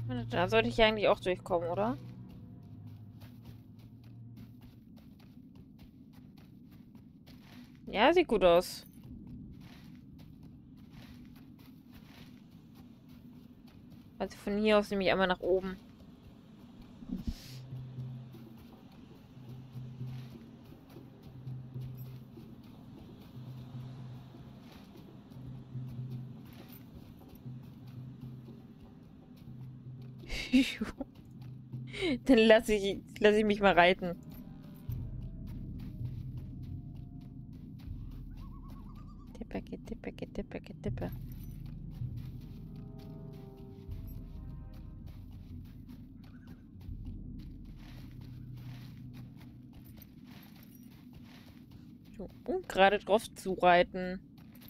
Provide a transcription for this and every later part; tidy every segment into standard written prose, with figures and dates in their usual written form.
Da sollte ich ja eigentlich auch durchkommen, oder? Ja, sieht gut aus. Also von hier aus nehme ich einmal nach oben. Dann lass ich mich mal reiten. Tippe, tippe, tippe, tippe. So, und gerade drauf zu reiten.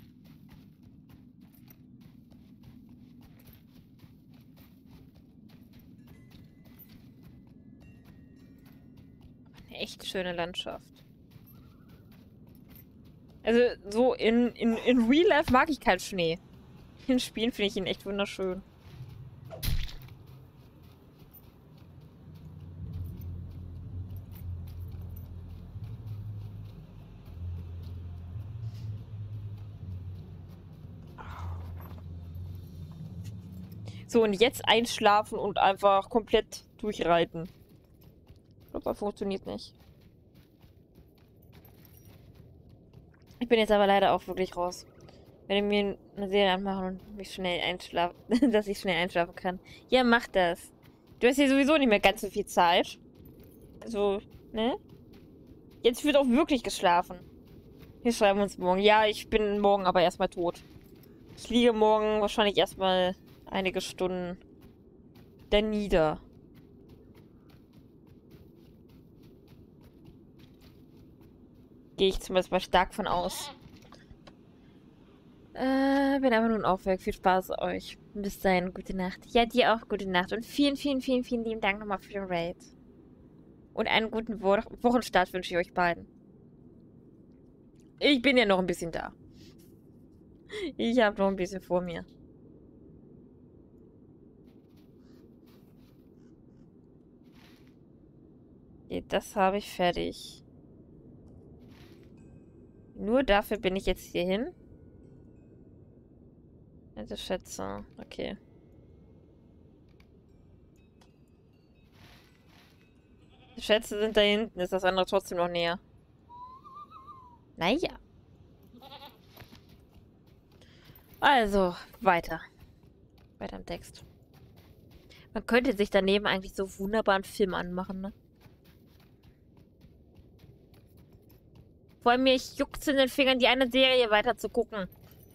Eine echt schöne Landschaft. Also, so in Real Life mag ich keinen Schnee. In Spielen finde ich ihn echt wunderschön. So, und jetzt einschlafen und einfach komplett durchreiten. Ich glaube, das funktioniert nicht. Ich bin jetzt aber leider auch wirklich raus. Wenn ich mir eine Serie anmachen und mich schnell einschlafen, dass ich schnell einschlafen kann. Ja, mach das. Du hast hier sowieso nicht mehr ganz so viel Zeit. Also, ne? Jetzt wird auch wirklich geschlafen. Wir schreiben uns morgen. Ja, ich bin morgen aber erstmal tot. Ich liege morgen wahrscheinlich erstmal einige Stunden da nieder. Gehe ich zumindest mal stark von aus. Bin aber nun auch weg. Viel Spaß euch. Bis dahin, gute Nacht. Ja, dir auch gute Nacht. Und vielen, vielen, vielen, vielen lieben Dank nochmal für den Raid. Und einen guten Wochenstart wünsche ich euch beiden. Ich bin ja noch ein bisschen da. Ich habe noch ein bisschen vor mir. Okay, das habe ich fertig. Nur dafür bin ich jetzt hier hin. Also Schätze. Okay. Die Schätze sind da hinten. Ist das andere trotzdem noch näher? Naja. Also, weiter. Weiter im Text. Man könnte sich daneben eigentlich so wunderbar einen Film anmachen, ne? Vor allem mir juckt's in den Fingern, die eine Serie weiter zu gucken.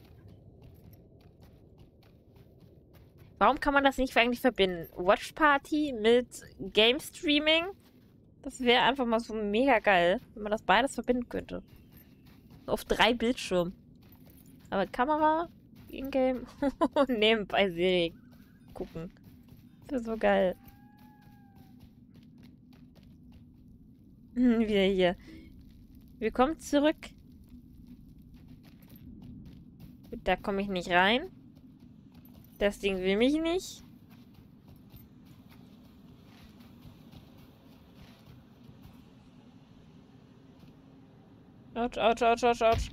Warum kann man das nicht eigentlich verbinden? Watch Party mit Game Streaming? Das wäre einfach mal so mega geil, wenn man das beides verbinden könnte. Auf 3 Bildschirmen. Aber Kamera, Ingame und nebenbei Serie gucken. Das wäre so geil. Wieder hier. Willkommen zurück. Gut, da komme ich nicht rein. Das Ding will mich nicht. Autsch, autsch, autsch, autsch, autsch.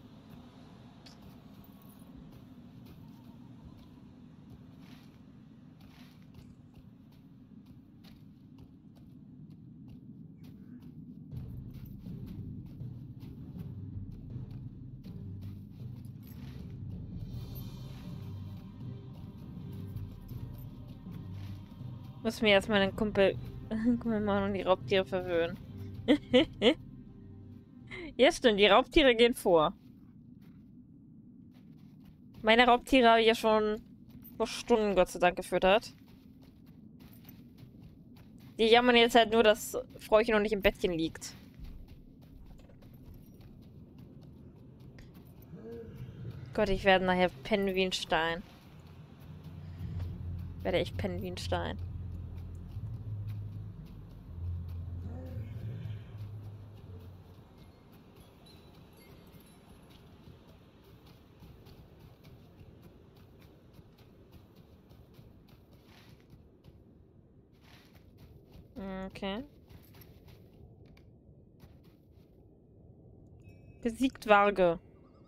Muss mir erstmal einen Kumpel machen und die Raubtiere verwöhnen. Ja, stimmt, die Raubtiere gehen vor. Meine Raubtiere habe ich ja schon vor Stunden, Gott sei Dank, gefüttert. Die jammern jetzt halt nur, dass Fräuchen noch nicht im Bettchen liegt. Gott, ich werde nachher pennen wie ein Stein. Werde ich pennen wie ein Stein. Okay. Besiegt Varge.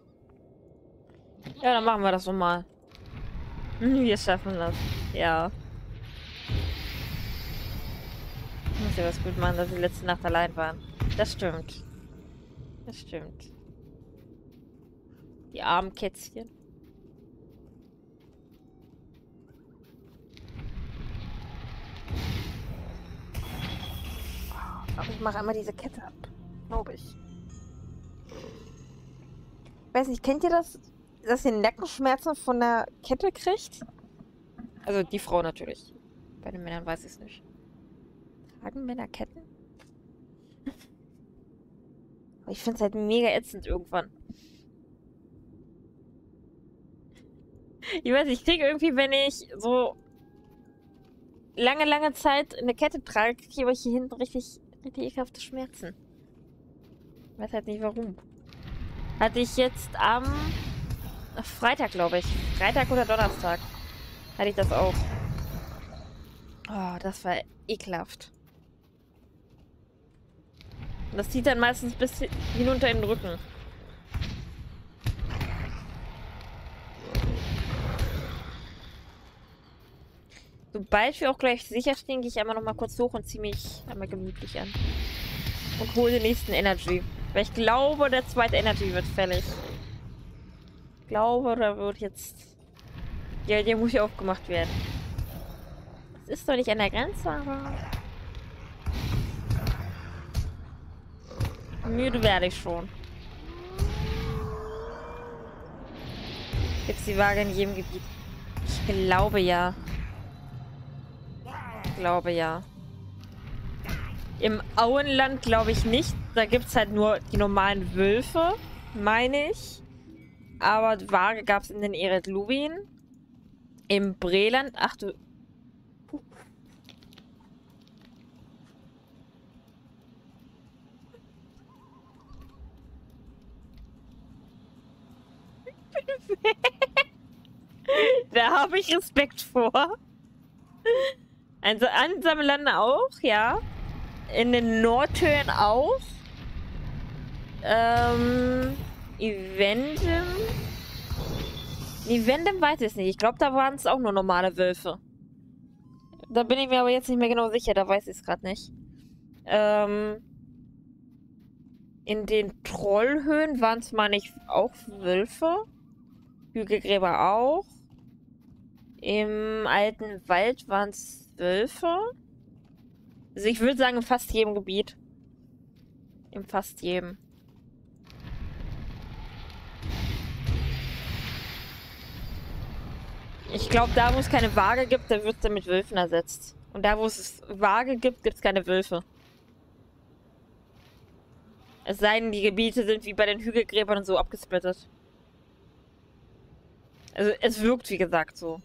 Ja, dann machen wir das nochmal. Wir schaffen das. Ja. Muss ja was gut machen, dass sie letzte Nacht allein waren. Das stimmt. Das stimmt. Die armen Kätzchen. Aber ich mache einmal diese Kette ab. Glaube ich. Weiß nicht, kennt ihr das? Dass ihr Nackenschmerzen von der Kette kriegt? Also die Frau natürlich. Bei den Männern weiß ich es nicht. Tragen Männer Ketten? Aber ich finde es halt mega ätzend irgendwann. Ich weiß nicht, ich kriege irgendwie, wenn ich so lange Zeit eine Kette trage, kriege ich aber hier hinten richtig ekelhafte Schmerzen. Ich weiß halt nicht warum. Hatte ich jetzt am Freitag, glaube ich. Freitag oder Donnerstag. Hatte ich das auch. Oh, das war ekelhaft. Das zieht dann meistens bis hinunter in den Rücken. Sobald wir auch gleich sicher stehen, gehe ich einmal noch mal kurz hoch und ziehe mich einmal gemütlich an. Und hole den nächsten Energy. Weil ich glaube, der zweite Energy wird fällig. Ich glaube, da wird jetzt... Ja, der muss ja aufgemacht werden. Das ist doch nicht an der Grenze, aber... Müde werde ich schon. Gibt's die Waage in jedem Gebiet? Ich glaube ja. Ich glaube ja. Im Auenland glaube ich nicht. Da gibt es halt nur die normalen Wölfe, meine ich. Aber Waage gab es in den Eret Luwin. Im Breland. Ach du. Da habe ich Respekt vor. Also einsame Lande auch, ja. In den Nordhöhen auch. Evendem. Evendem weiß ich es nicht. Ich glaube, da waren es auch nur normale Wölfe. Da bin ich mir aber jetzt nicht mehr genau sicher. Da weiß ich es gerade nicht. In den Trollhöhen waren es, meine ich, auch Wölfe. Hügelgräber auch. Im alten Wald waren es Wölfe. Also ich würde sagen, in fast jedem Gebiet. In fast jedem. Ich glaube, da wo es keine Waage gibt, da wird es dann mit Wölfen ersetzt. Und da wo es Waage gibt, gibt es keine Wölfe. Es sei denn, die Gebiete sind wie bei den Hügelgräbern und so abgesplittet. Also es wirkt, wie gesagt, so.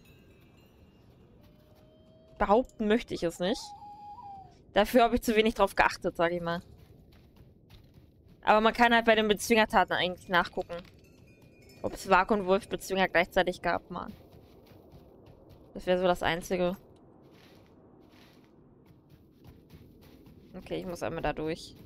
Behaupten möchte ich es nicht. Dafür habe ich zu wenig drauf geachtet, sage ich mal. Aber man kann halt bei den Bezwingertaten eigentlich nachgucken. Ob es Wag und Wolf Bezwinger gleichzeitig gab, mal. Das wäre so das Einzige. Okay, ich muss einmal da durch.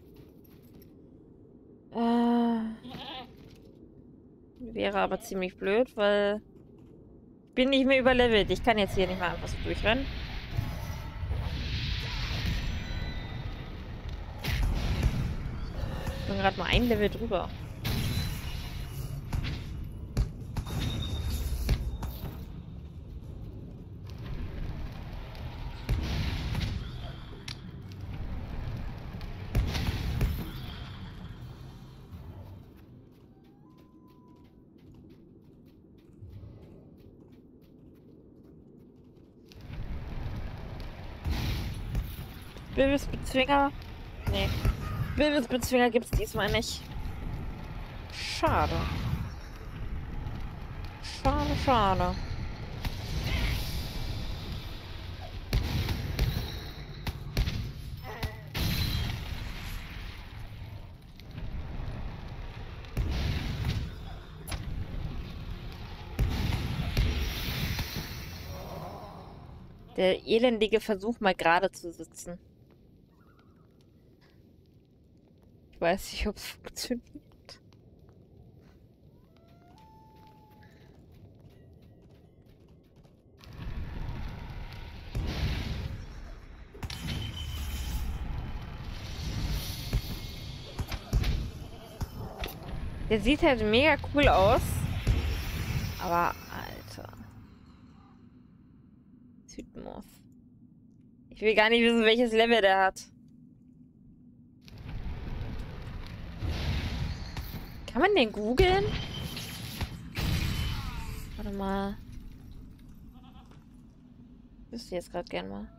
Wäre aber ziemlich blöd, weil... Ich bin nicht mehr überlevelt. Ich kann jetzt hier nicht mal einfach so durchrennen. Ich bin gerade mal ein Level drüber. Bilbesbezwinger? Nee. Bilbesbezwinger gibt's diesmal nicht. Schade. Schade, schade. Der elendige Versuch, mal gerade zu sitzen. Ich weiß nicht, ob es funktioniert. Der sieht halt mega cool aus. Aber, Alter. Südmoth. Ich will gar nicht wissen, welches Level der hat. Kann man den googeln? Warte mal. Wüsste jetzt gerade gern mal.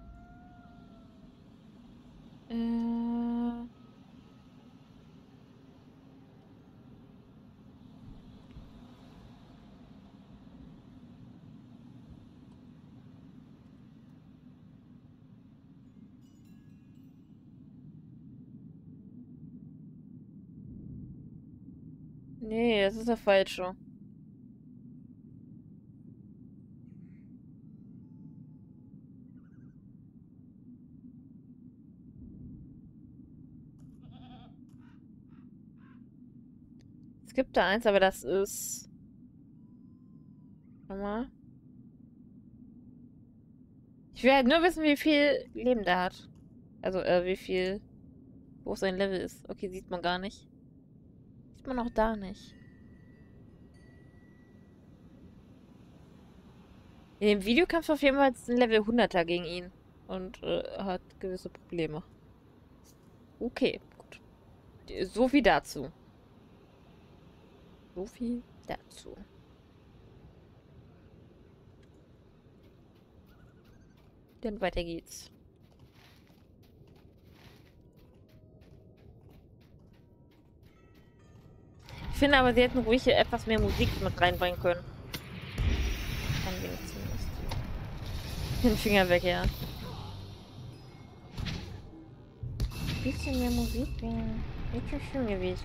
Nee, das ist der falsche. Es gibt da eins, aber das ist... Warte mal. Ich will halt nur wissen, wie viel Leben der hat. Also, wie viel... Wo sein Level ist. Okay, sieht man gar nicht. Sieht man auch da nicht. In dem Video kämpft auf jeden Fall ein Level 100er gegen ihn. Und hat gewisse Probleme. Okay, gut. So viel dazu. So viel dazu. Dann weiter geht's. Ich finde aber, sie hätten ruhig etwas mehr Musik mit reinbringen können. Ein wenig zumindest. Den Finger weg, ja. Ein bisschen mehr Musik wäre schon schön gewesen.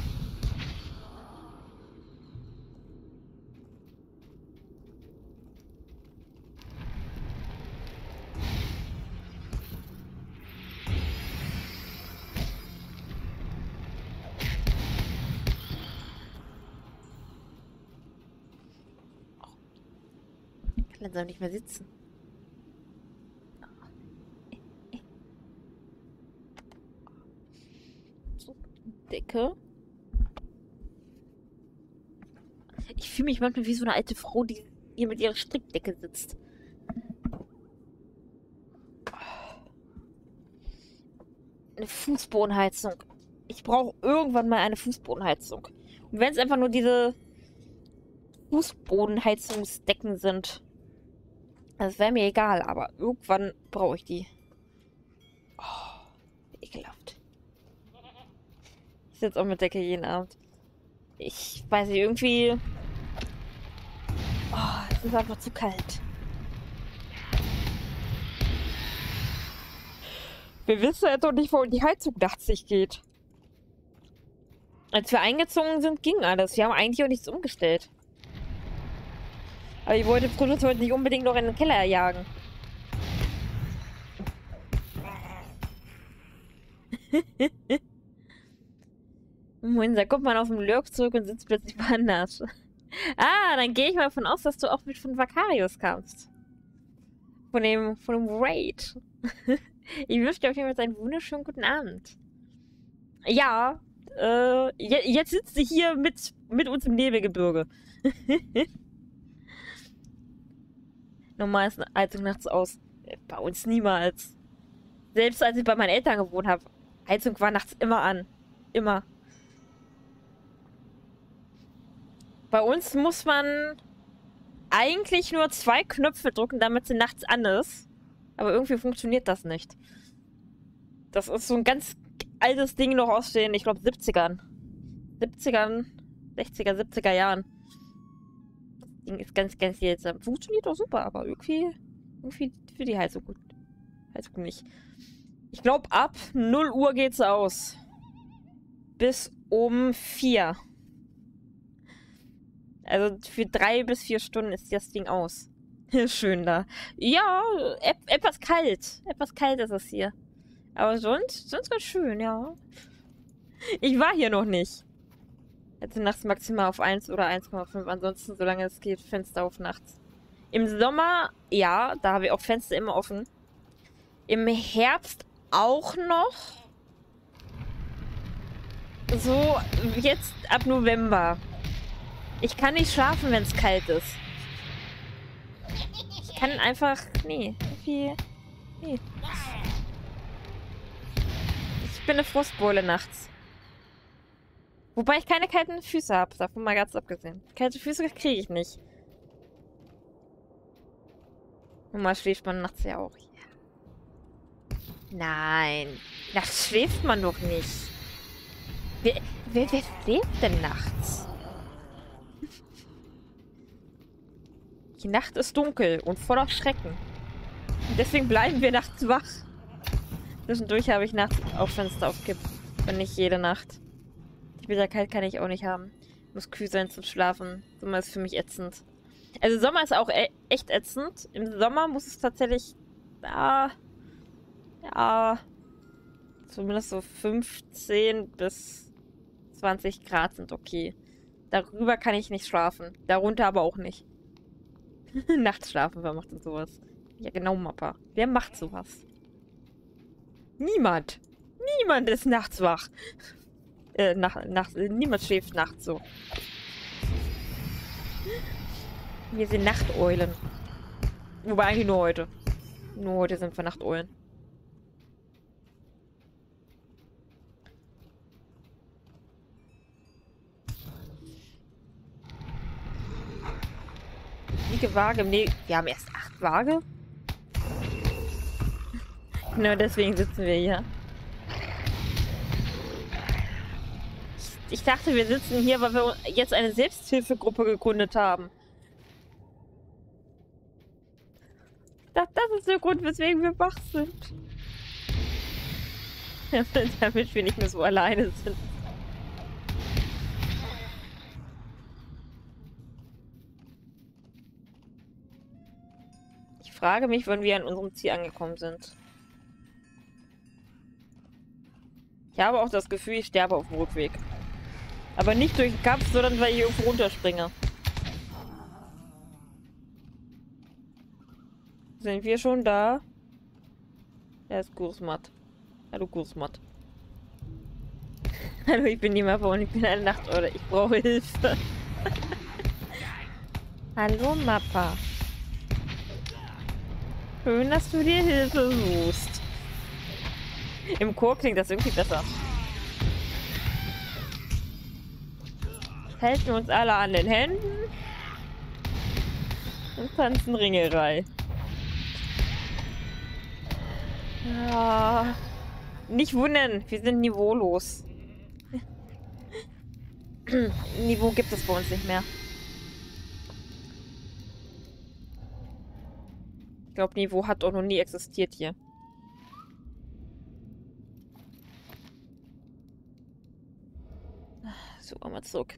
Dann soll nicht mehr sitzen. So, Decke. Ich fühle mich manchmal wie so eine alte Frau, die hier mit ihrer Strickdecke sitzt. Eine Fußbodenheizung. Ich brauche irgendwann mal eine Fußbodenheizung. Und wenn es einfach nur diese Fußbodenheizungsdecken sind. Das wäre mir egal, aber irgendwann brauche ich die. Oh, ekelhaft. Ich sitze auch mit Decke jeden Abend. Ich weiß nicht, irgendwie... Oh, es ist einfach zu kalt. Wir wissen ja doch nicht, wo die Heizung nachts nicht geht. Als wir eingezogen sind, ging alles. Wir haben eigentlich auch nichts umgestellt. Aber ich wollte Brutus heute nicht unbedingt noch in den Keller jagen. Moin, da kommt man auf dem Lurk zurück und sitzt plötzlich woanders. Ah, dann gehe ich mal davon aus, dass du auch mit von Vakarius kamst. Von dem Raid. Ich wünsche dir auf jeden Fall einen wunderschönen guten Abend. Ja, jetzt sitzt sie hier mit uns im Nebelgebirge. Normal ist eine Heizung nachts aus. Bei uns niemals. Selbst als ich bei meinen Eltern gewohnt habe, Heizung war nachts immer an. Immer. Bei uns muss man eigentlich nur 2 Knöpfe drücken, damit sie nachts an ist. Aber irgendwie funktioniert das nicht. Das ist so ein ganz altes Ding noch aus den, ich glaube, 70ern. 60er, 70er Jahren. Das Ding ist ganz, ganz seltsam. Funktioniert auch super, aber irgendwie für die Heizung gut. Heizung nicht. Ich glaube, ab 0 Uhr geht's aus. Bis um 4. Also für 3 bis 4 Stunden ist das Ding aus. Schön da. Ja, etwas kalt. Etwas kalt ist es hier. Aber sonst ganz schön, ja. Ich war hier noch nicht. Jetzt nachts maximal auf 1 oder 1,5. Ansonsten, solange es geht, Fenster auf nachts. Im Sommer, ja, da habe ich auch Fenster immer offen. Im Herbst auch noch. So, jetzt ab November. Ich kann nicht schlafen, wenn es kalt ist. Ich kann einfach... Nee, irgendwie... Nee. Ich bin eine Frostbeule nachts. Wobei ich keine kalten Füße habe, davon mal ganz abgesehen. Kalte Füße kriege ich nicht. Normal schläft man nachts ja auch. Nein, nachts schläft man doch nicht. Wer schläft denn nachts? Die Nacht ist dunkel und voller Schrecken. Und deswegen bleiben wir nachts wach. Zwischendurch habe ich nachts auch Fenster aufgibt. Und nicht jede Nacht. Die Bitterkeit kann ich auch nicht haben. Muss kühl sein zum Schlafen. Sommer ist für mich ätzend. Also Sommer ist auch echt ätzend. Im Sommer muss es tatsächlich... Ja... Zumindest so 15 bis 20 Grad sind okay. Darüber kann ich nicht schlafen. Darunter aber auch nicht. Nachts schlafen, wer macht denn sowas? Ja genau, Mappa. Wer macht sowas? Niemand. Niemand ist nachts wach. Niemand schläft nachts so. Wir sind Nachteulen. Wobei eigentlich nur heute. Nur heute sind wir Nachteulen. Wiege Waage. Nee, wir haben erst 8 Waage. Genau deswegen sitzen wir hier. Ich dachte, wir sitzen hier, weil wir jetzt eine Selbsthilfegruppe gegründet haben. Ich dachte, das ist der Grund, weswegen wir wach sind. Damit wir nicht mehr so alleine sind. Ich frage mich, wann wir an unserem Ziel angekommen sind. Ich habe auch das Gefühl, ich sterbe auf dem Rückweg. Aber nicht durch den Kampf, sondern weil ich irgendwo runterspringe. Sind wir schon da? Da ist Gursmat. Hallo Gursmat. Hallo, ich bin die Mappa und ich bin eine Nachteule. Ich brauche Hilfe. Hallo Mappa. Schön, dass du dir Hilfe suchst. Im Chor klingt das irgendwie besser. Halten uns alle an den Händen und tanzen Ringelei. Ja. Nicht wundern, wir sind niveaulos. Niveau gibt es bei uns nicht mehr. Ich glaube, Niveau hat auch noch nie existiert hier. So, einmal zurück.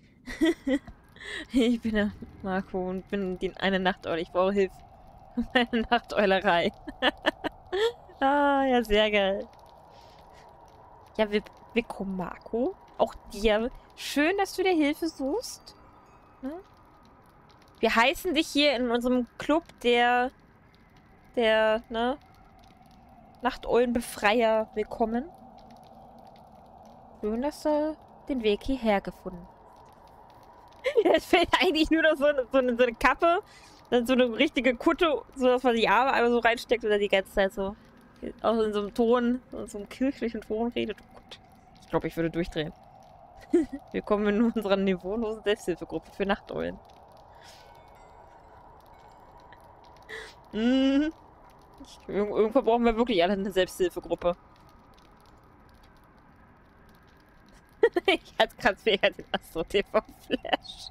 Ich bin der Marco und bin eine Nachteule. Ich brauche Hilfe. Meine Nachteulerei. Ah, ja, sehr geil. Ja, willkommen, Marco. Auch dir. Schön, dass du dir Hilfe suchst. Hm? Wir heißen dich hier in unserem Club der Nachteulenbefreier willkommen. Schön, dass du den Weg hierher gefunden. Es fehlt eigentlich nur noch so eine Kappe, dann so eine richtige Kutte, so dass man die Arme einmal so reinsteckt oder die ganze Zeit so auch in so einem Ton, in so einem kirchlichen Ton redet. Oh Gott. Ich glaube, ich würde durchdrehen. Willkommen in unserer niveaulosen Selbsthilfegruppe für Nachteulen. Irgendwann brauchen wir wirklich alle eine Selbsthilfegruppe. Ich hatte gerade mega den Astro-TV-Flash.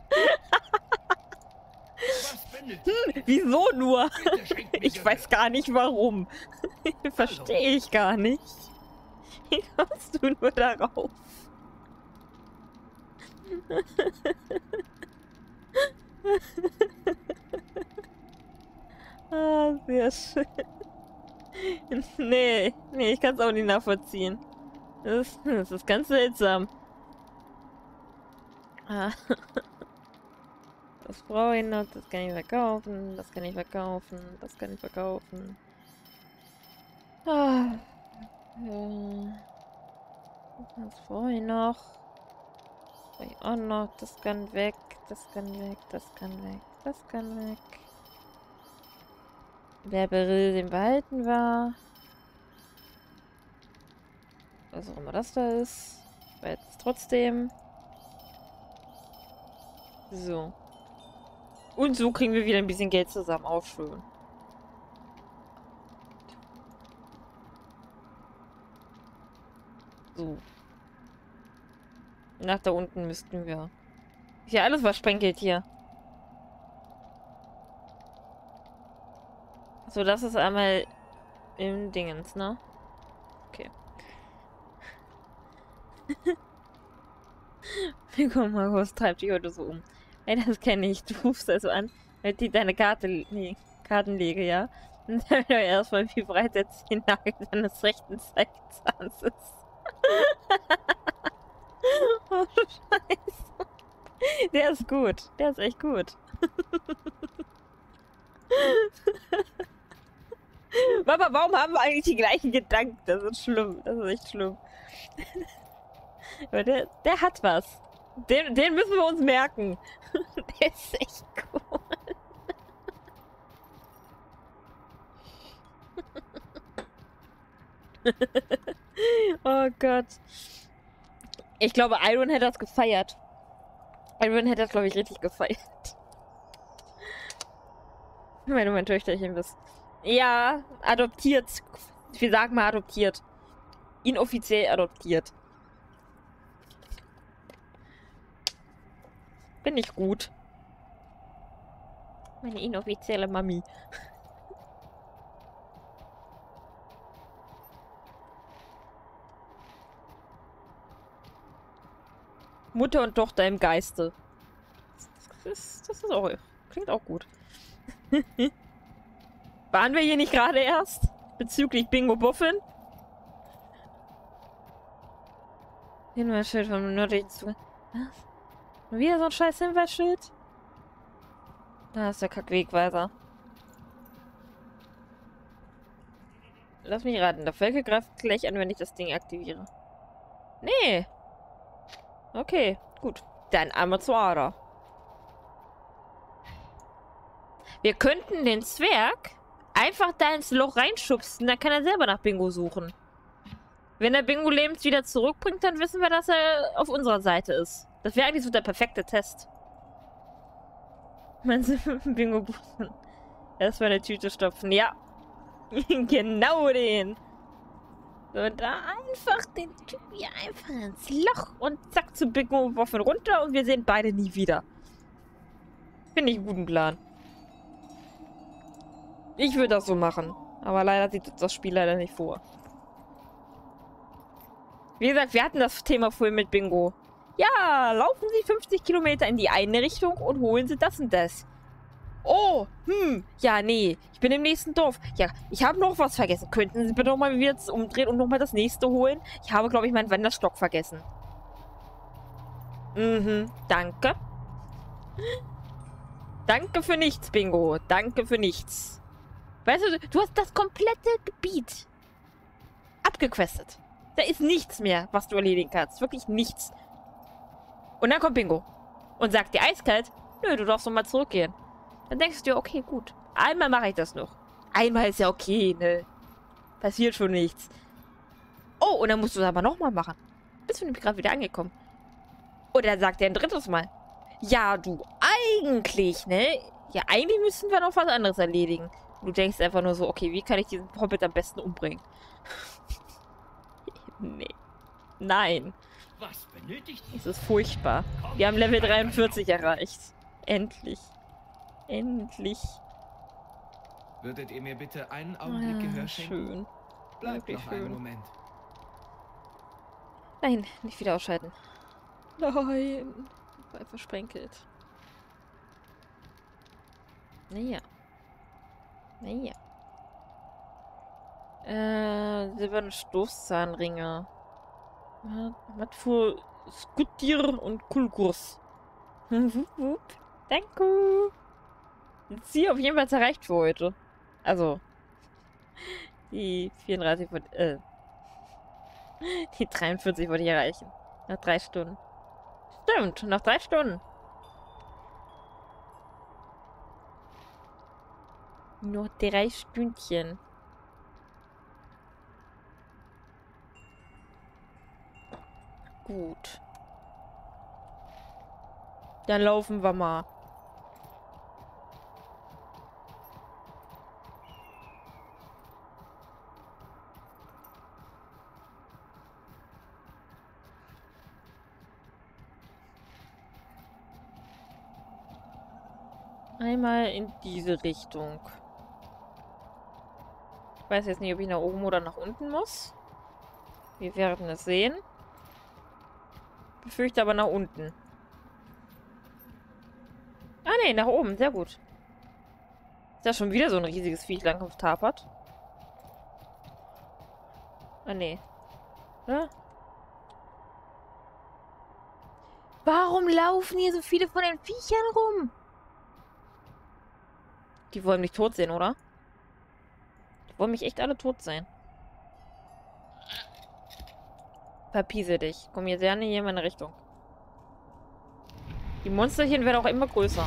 Wieso nur? Ich weiß gar nicht warum. Verstehe ich gar nicht. Wie kommst du nur darauf? Ah, sehr schön. Nee, ich kann es auch nicht nachvollziehen. Das ist ganz seltsam. Ah. Das brauche ich noch, das kann ich verkaufen, das kann ich verkaufen, das kann ich verkaufen. Ah. Das brauche ich noch. Das brauche ich auch noch. Das kann weg, das kann weg, das kann weg, das kann weg. Der Beryl, den behalten war. Was auch immer das da ist. Aber jetzt trotzdem. So. Und so kriegen wir wieder ein bisschen Geld zusammen. Auch schön. So. Nach da unten müssten wir. Ist ja alles was sprenkelt hier. So, das ist einmal im Dingens, ne? Okay. Wie kommt Markus, treibt dich heute so um? Ey, das kenne ich. Du rufst also an, wenn die deine Karten lege, ja? Und dann hör erstmal, wie breit der Zehennagel deines rechten Zeigezahns ist. Oh, Scheiße. Der ist gut. Der ist echt gut. Mama, warum haben wir eigentlich die gleichen Gedanken? Das ist schlimm. Das ist echt schlimm. Aber der hat was. Den müssen wir uns merken. Der ist echt cool. Oh Gott. Ich glaube, Iron hätte das gefeiert. Iron hätte das, glaube ich, richtig gefeiert. Wenn du mein Töchterchen bist. Ja, adoptiert. Wir sagen mal adoptiert. Inoffiziell adoptiert. Bin ich gut. Meine inoffizielle Mami. Mutter und Tochter im Geiste. Das ist auch... Klingt auch gut. Waren wir hier nicht gerade erst? Bezüglich Bingo Buffin? Hinweisschild vom nördlichen Zugang. Was? Wieder so ein scheiß Hinweisschild? Da ist der Kackwegweiser. Lass mich raten. Der Völker greift gleich an, wenn ich das Ding aktiviere. Nee. Okay, gut. Dann einmal zur Ader. Wir könnten den Zwerg einfach da ins Loch reinschubsen, dann kann er selber nach Bingo suchen. Wenn er Bingo lebens wieder zurückbringt, dann wissen wir, dass er auf unserer Seite ist. Das wäre eigentlich so der perfekte Test. Meinst du, Bingo buchen? Erstmal eine Tüte stopfen. Ja. Genau den. So, da einfach den Typ hier einfach ins Loch und zack zu Bingo Waffen runter und wir sehen beide nie wieder. Finde ich einen guten Plan. Ich würde das so machen. Aber leider sieht das Spiel leider nicht vor. Wie gesagt, wir hatten das Thema vorhin mit Bingo. Ja, laufen Sie 50 Kilometer in die eine Richtung und holen Sie das und das. Oh, ja, nee, ich bin im nächsten Dorf. Ja, ich habe noch was vergessen. Könnten Sie bitte nochmal wieder umdrehen und nochmal das nächste holen? Ich habe, glaube ich, meinen Wanderstock vergessen. Danke. Danke für nichts, Bingo. Danke für nichts. Weißt du, du hast das komplette Gebiet abgequestet. Da ist nichts mehr, was du erledigen kannst. Wirklich nichts. Und dann kommt Bingo. Und sagt dir eiskalt, nö, du darfst nochmal zurückgehen. Dann denkst du dir, okay, gut. Einmal mache ich das noch. Einmal ist ja okay, ne? Passiert schon nichts. Oh, und dann musst du es aber nochmal machen. Bist du nämlich gerade wieder angekommen. Und dann sagt er ein drittes Mal. Ja, du, eigentlich, ne? Ja, eigentlich müssten wir noch was anderes erledigen. Und du denkst einfach nur so, okay, wie kann ich diesen Hobbit am besten umbringen? Nee. Nein. Was benötigt ihr? Es ist furchtbar. Wir haben Level 43 erreicht. Endlich. Endlich. Würdet ihr mir bitte einen Augenblick Gehör schenken? Schön. Bleibt Wirklich noch einen schön. Moment. Nein, nicht wieder ausschalten. Nein. War versprenkelt. Naja. Naja. Silberne Stoßzahnringe. Was für Skutier und Kulkurs. Danke. Ziel auf jeden Fall erreicht für heute. Also, die 34 von, die 43 wollte ich erreichen. Nach 3 Stunden. Stimmt, nach 3 Stunden. Nur 3 Stündchen. Gut. Dann laufen wir mal. Einmal in diese Richtung. Ich weiß jetzt nicht, ob ich nach oben oder nach unten muss. Wir werden es sehen. Ich befürchte aber nach unten. Ah ne, nach oben. Sehr gut. Ist ja schon wieder so ein riesiges Viech lang auf Tapert. Ah ne. Ja? Warum laufen hier so viele von den Viechern rum? Die wollen mich tot sehen, oder? Die wollen mich echt alle tot sehen. Verpiese dich. Komm hier sehr näher in meine Richtung. Die Monsterchen werden auch immer größer.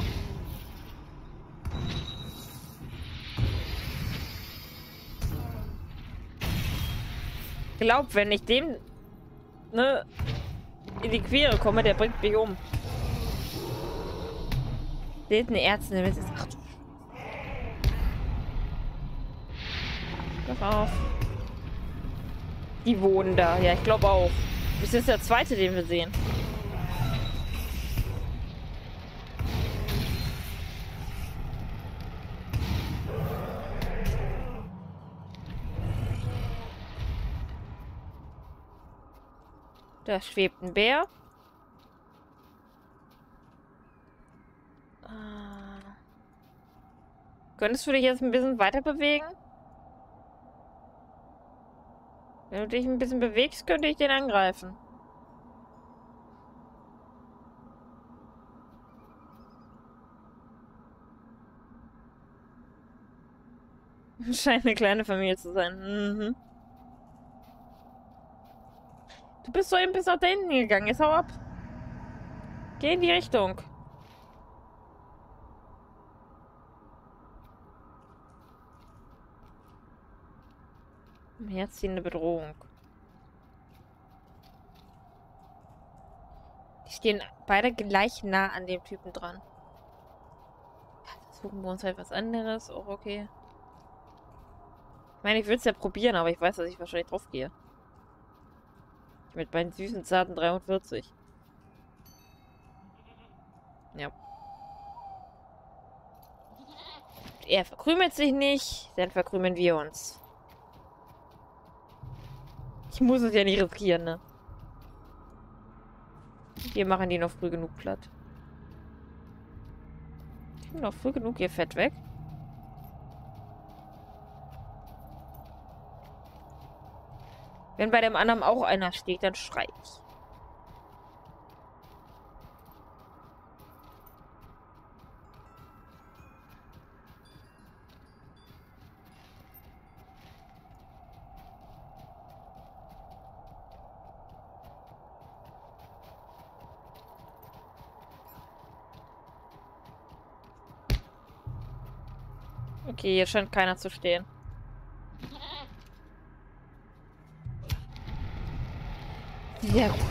Glaub, wenn ich dem ne, in die Quere komme, der bringt mich um. Seht eine Ärztin, wenn es ist. Ach, pass auf. Die wohnen da. Ja, ich glaube auch. Das ist der zweite, den wir sehen. Da schwebt ein Bär. Könntest du dich jetzt ein bisschen weiter bewegen? Wenn du dich ein bisschen bewegst, könnte ich den angreifen. Scheint eine kleine Familie zu sein. Mhm. Du bist so eben bis nach da hinten gegangen. Jetzt hau ab. Geh in die Richtung. Herziehende Bedrohung. Die stehen beide gleich nah an dem Typen dran. Suchen wir uns halt was anderes. Auch okay. Ich meine, ich würde es ja probieren, aber ich weiß, dass ich wahrscheinlich drauf gehe. Mit meinen süßen, zarten 43. Ja. Er verkrümelt sich nicht, dann verkrümeln wir uns. Ich muss es ja nicht riskieren, ne? Wir machen die noch früh genug platt. Ich bin noch früh genug ihr Fett weg. Wenn bei dem anderen auch einer steht, dann schrei ich. Okay, hier scheint keiner zu stehen. Sehr gut.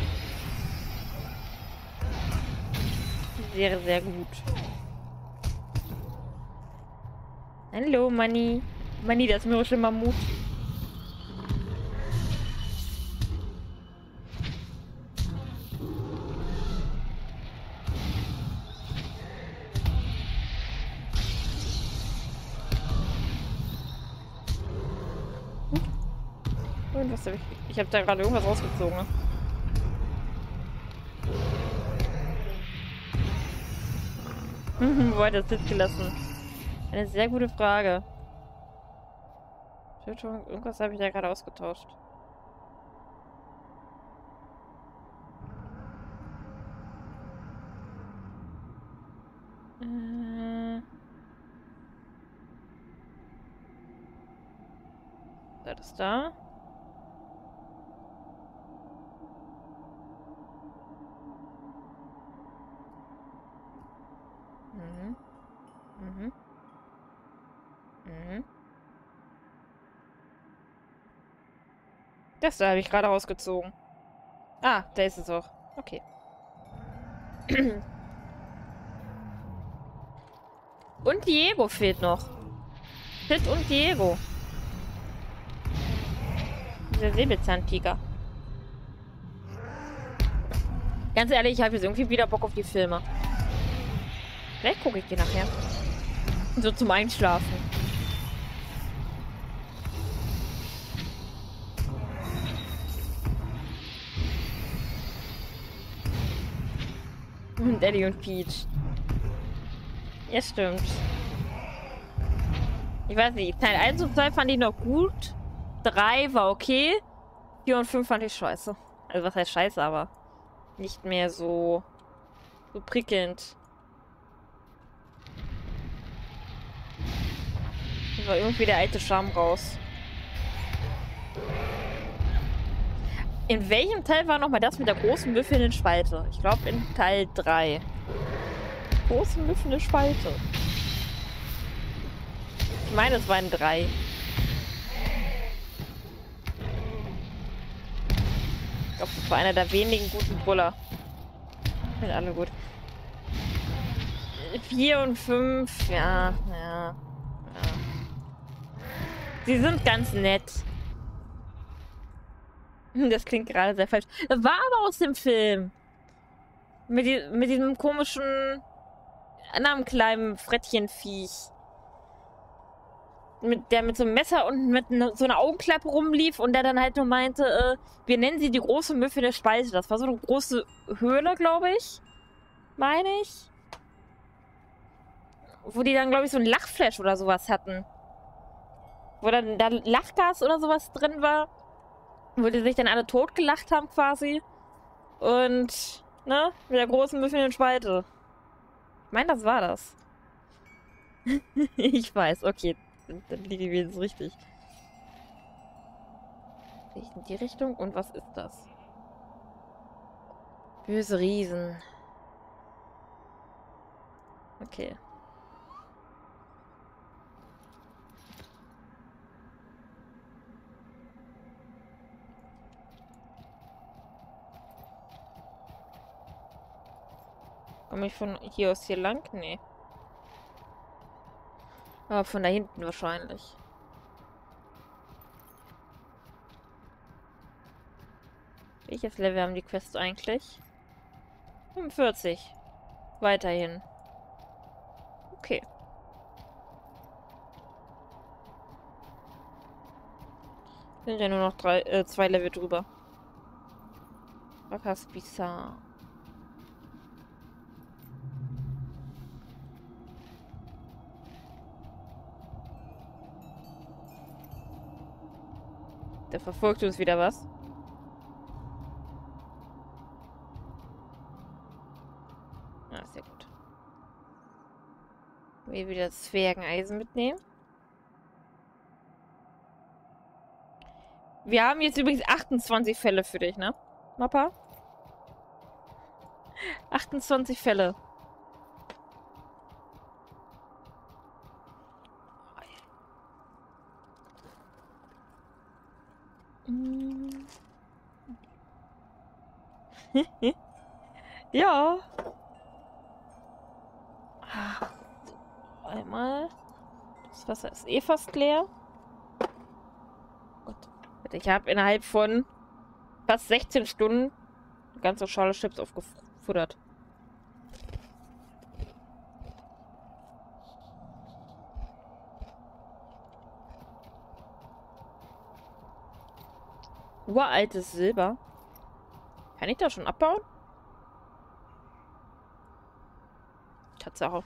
Sehr, sehr gut. Hallo, Manni. Manni, das mürrische Mammut. Und was habe ich... Ich habe da gerade irgendwas rausgezogen. Ne? Wo hat er das jetzt gelassen? Eine sehr gute Frage. Irgendwas habe ich da gerade ausgetauscht. Das ist da. Mhm. Mhm. Mhm. Das da habe ich gerade rausgezogen. Ah, da ist es auch. Okay. Und Diego fehlt noch. Sid und Diego. Dieser Säbelzahntiger. Ganz ehrlich, ich habe jetzt irgendwie wieder Bock auf die Filme. Vielleicht gucke ich die nachher. So zum Einschlafen. Und Eddie und Peach. Ja, stimmt. Ich weiß nicht, Teil 1 und 2 fand ich noch gut. 3 war okay. 4 und 5 fand ich scheiße. Also was heißt scheiße, aber nicht mehr so prickelnd. Da war irgendwie der alte Charme raus. In welchem Teil war nochmal das mit der großen müffelnden Spalte? Ich glaube in Teil 3. Große müffelnde Spalte. Ich meine, es war in 3. Ich glaube, das war einer der wenigen guten Brüller. Sind alle gut. 4 und 5, ja. Sie sind ganz nett. Das klingt gerade sehr falsch. Das war aber aus dem Film. Mit diesem komischen anderen kleinen Frettchenviech. Der mit so einem Messer und mit so einer Augenklappe rumlief und der dann halt nur meinte, wir nennen sie die große müffelnde Spalte. Das war so eine große Höhle, glaube ich. Meine ich. Wo die dann, glaube ich, so ein Lachflash oder sowas hatten. Wo dann da Lachgas oder sowas drin war. Wo die sich dann alle totgelacht haben quasi. Und, ne, mit der großen müffelnden Spalte. Ich meine, das war das. Ich weiß, okay. Dann liege ich jetzt richtig. Gehe ich in die Richtung? Und was ist das? Böse Riesen. Okay. Komme ich von hier aus hier lang? Nee. Aber von da hinten wahrscheinlich. Welches Level haben die Quests eigentlich? 45. Weiterhin. Okay. Sind ja nur noch 2 Level drüber. Was bizarr. Der verfolgt uns wieder was. Ah, sehr gut. Wir wieder das Zwergeneisen mitnehmen. Wir haben jetzt übrigens 28 Fälle für dich, ne? Mappa? 28 Fälle. Ja. Einmal. Das Wasser ist eh fast leer. Gut. Ich habe innerhalb von fast 16 Stunden eine ganze Schale Chips aufgefuttert. Uraltes Silber. Kann ich das schon abbauen? Tatsache.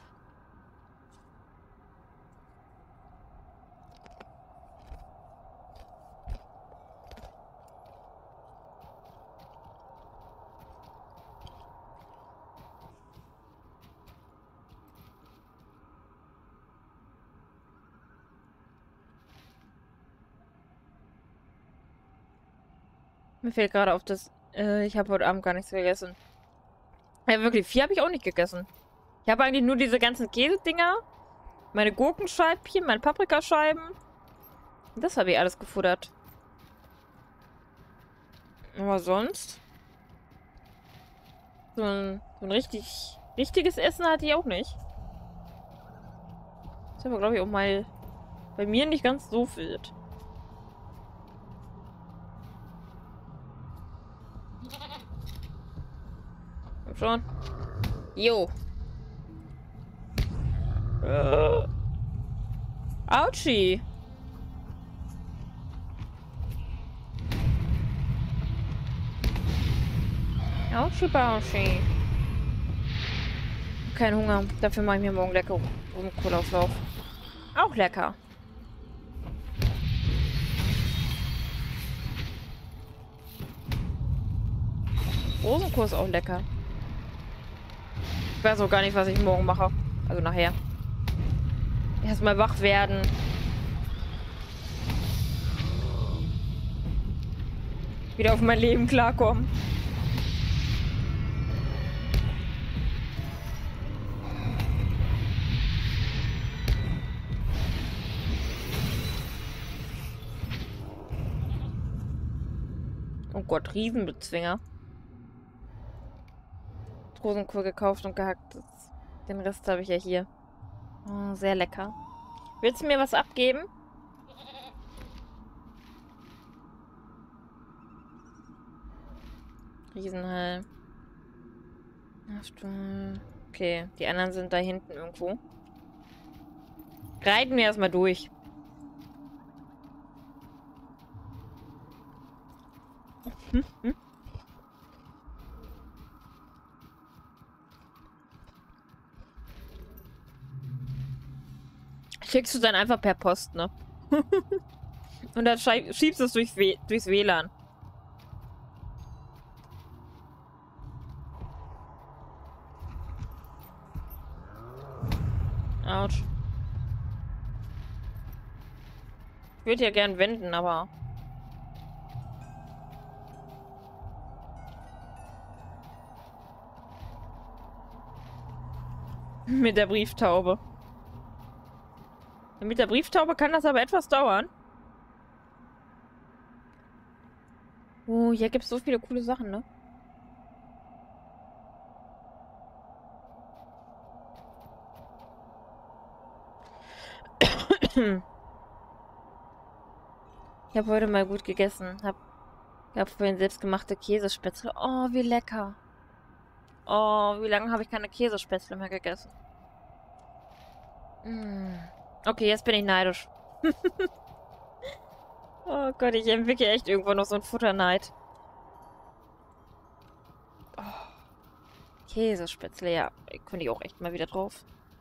Mir fällt gerade auf, dass ich habe heute Abend gar nichts gegessen. Ja, wirklich, viel habe ich auch nicht gegessen. Ich habe eigentlich nur diese ganzen Käsedinger, meine Gurkenscheibchen, meine Paprikascheiben. Das habe ich alles gefuttert. Aber sonst? So ein richtiges Essen hatte ich auch nicht. Das ist aber, glaube ich, auch mal bei mir nicht ganz so wild. Komm schon. Jo. Autschi. Autschi, Bauschi. Kein Hunger. Dafür mache ich mir morgen lecker Kohlauflauf. Auch lecker. Rosenkohl ist auch lecker. Ich weiß auch gar nicht, was ich morgen mache. Also nachher. Erstmal wach werden. Wieder auf mein Leben klarkommen. Oh Gott, Riesenbezwinger. Rosenkohl gekauft und gehackt. Den Rest habe ich ja hier. Oh, sehr lecker. Willst du mir was abgeben? Riesenhall. Okay, die anderen sind da hinten irgendwo. Reiten wir erstmal durch. Schickst du dann einfach per Post, ne? Und dann schiebst du es durchs WLAN. Autsch. Ich würde ja gern wenden, aber... Mit der Brieftaube. Mit der Brieftaube kann das aber etwas dauern. Oh, hier gibt es so viele coole Sachen, ne? Ich habe heute mal gut gegessen. Ich habe vorhin selbstgemachte Käsespätzle. Oh, wie lecker. Oh, wie lange habe ich keine Käsespätzle mehr gegessen? Okay, jetzt bin ich neidisch. Oh Gott, ich entwickle echt irgendwo noch so einen Futterneid. Oh. Käsespätzle, ja. Könnte ich auch echt mal wieder drauf.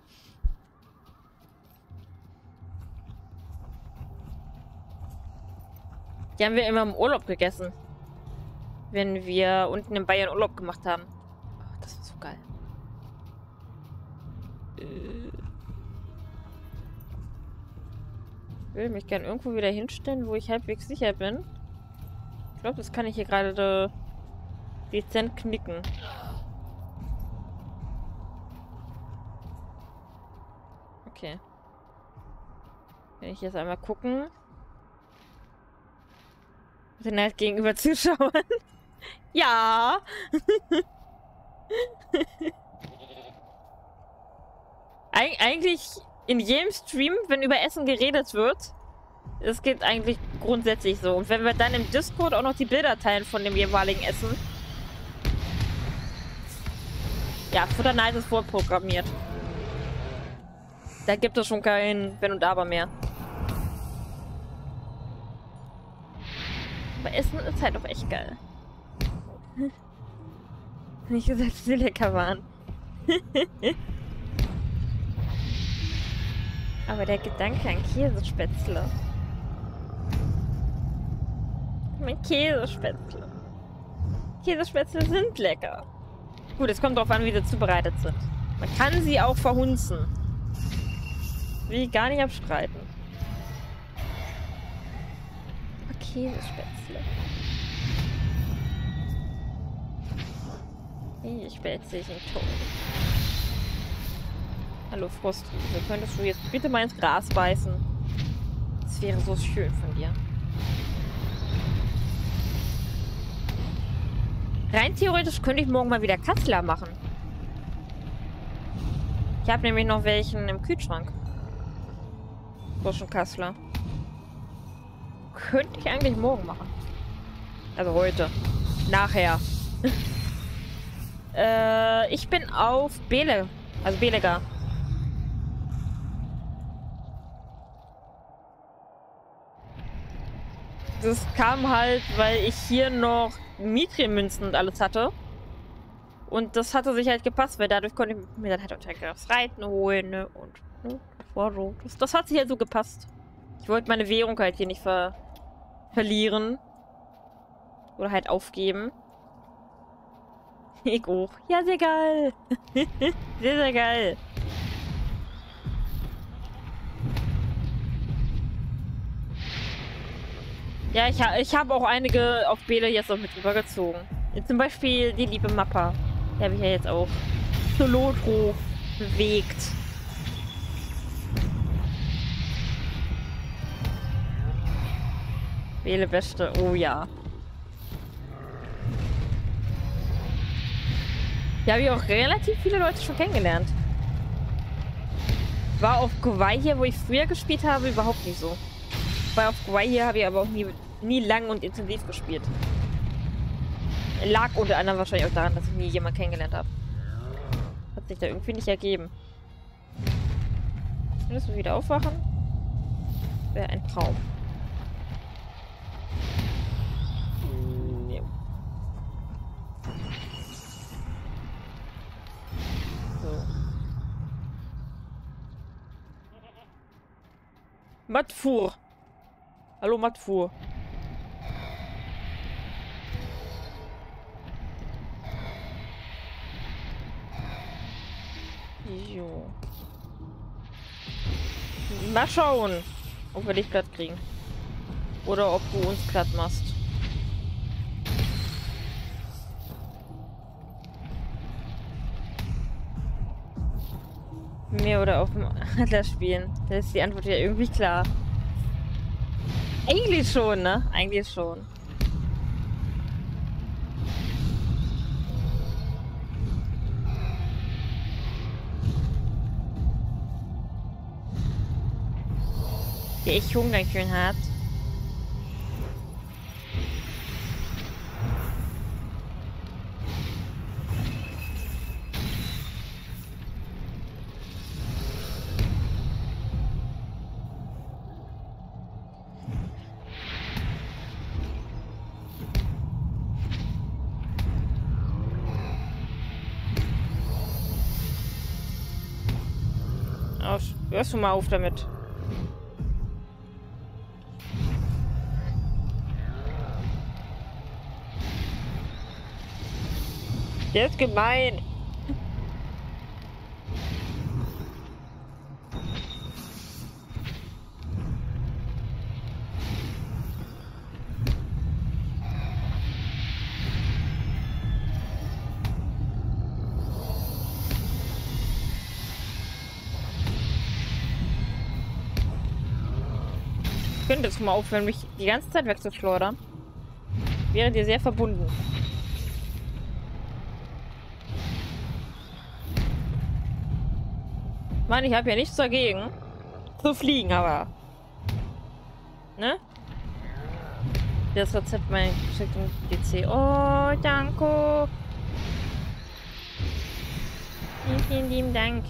Die haben wir immer im Urlaub gegessen. Wenn wir unten in Bayern Urlaub gemacht haben. Oh, das war so geil. Ich will mich gerne irgendwo wieder hinstellen, wo ich halbwegs sicher bin. Ich glaube, das kann ich hier gerade dezent knicken. Okay. Wenn ich jetzt einmal gucken. Den halt gegenüber Zuschauern. Ja. Eigentlich in jedem Stream, wenn über Essen geredet wird, es geht eigentlich grundsätzlich so. Und wenn wir dann im Discord auch noch die Bilder teilen von dem jeweiligen Essen. Ja, Futterneid ist vorprogrammiert. Da gibt es schon kein Wenn und Aber mehr. Aber Essen ist halt auch echt geil. Nicht gesagt, dass sie lecker waren. Aber der Gedanke an Käsespätzle. Mein Käsespätzle. Käsespätzle sind lecker. Gut, es kommt drauf an, wie sie zubereitet sind. Man kann sie auch verhunzen. Will ich gar nicht abstreiten. Aber Käsespätzle. Ich wälze dich in den Tod. Hallo Frostwiese, könntest du jetzt bitte mal ins Gras beißen? Das wäre so schön von dir. Rein theoretisch könnte ich morgen mal wieder Kassler machen. Ich habe nämlich noch welchen im Kühlschrank. Frischen Kassler. Könnte ich eigentlich morgen machen. Also heute. Nachher. Ich bin auf Bele. Also Belega. Das kam halt, weil ich hier noch Mithril-Münzen und alles hatte. Und das hatte sich halt gepasst, weil dadurch konnte ich mir dann halt auch das Reiten holen, ne? Und ne? Das war so. Das hat sich halt so gepasst. Ich wollte meine Währung halt hier nicht verlieren. Oder halt aufgeben. Ich auch. Ja, sehr geil. Sehr, sehr geil. Ja, ich habe auch einige auf Bele jetzt auch mit rübergezogen. Zum Beispiel die liebe Mappa. Die habe ich ja jetzt auch zu Lotro bewegt. Bele Beste. Oh ja. Ja, habe ich auch relativ viele Leute schon kennengelernt. War auf Kauai hier, wo ich früher gespielt habe, überhaupt nicht so. Weil auf Kauai hier habe ich aber auch nie lang und intensiv gespielt. Lag unter anderem wahrscheinlich auch daran, dass ich nie jemanden kennengelernt habe. Hat sich da irgendwie nicht ergeben. Könntest du wieder aufwachen? Wäre ein Traum. Nee. So. Matfur. Hallo Matfur. Jo. Mal schauen, ob wir dich platt kriegen. Oder ob du uns platt machst. Mehr oder auf dem Adler spielen. Da ist die Antwort ja irgendwie klar. Eigentlich schon, ne? Eigentlich schon. Der echt Hunger hat. Hörst du mal auf damit. Der ist gemein. Könntest du mal aufhören, mich die ganze Zeit wegzuschleudern? Wäre dir sehr verbunden. Mann, ich habe ja nichts dagegen. Zu fliegen, aber. Ne? Das Rezept mein geschickt im PC. Oh, danke. Vielen, vielen lieben Dank.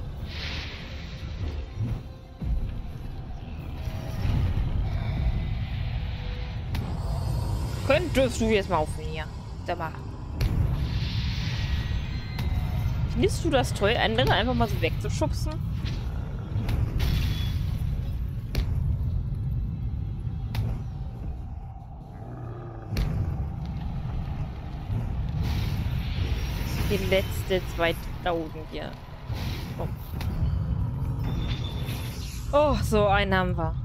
Könntest du jetzt mal aufhören hier? Sag mal. Findest du das toll, andere einfach mal so wegzuschubsen? Die letzte 2000 hier. Oh. Oh, so einen haben wir.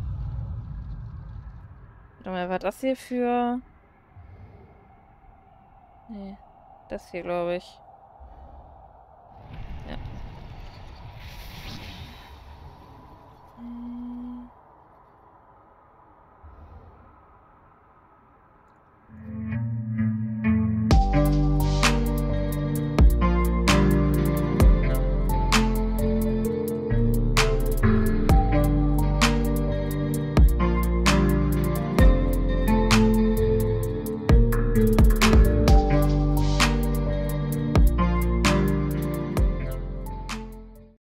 Warte mal, war das hier für... Nee, das hier, glaube ich.